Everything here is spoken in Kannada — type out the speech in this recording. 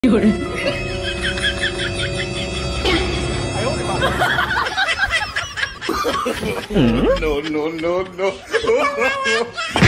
有人。 哎呦我的妈 ！No no no no！